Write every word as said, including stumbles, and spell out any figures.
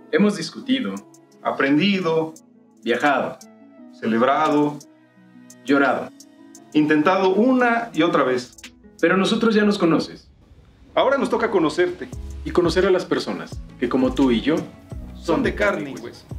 Hemos discutido, aprendido, viajado, celebrado, llorado, intentado una y otra vez. pero nosotros ya nos conoces. Ahora nos toca conocerte. Y conocer a las personas que, como tú y yo, Son de carne y hueso.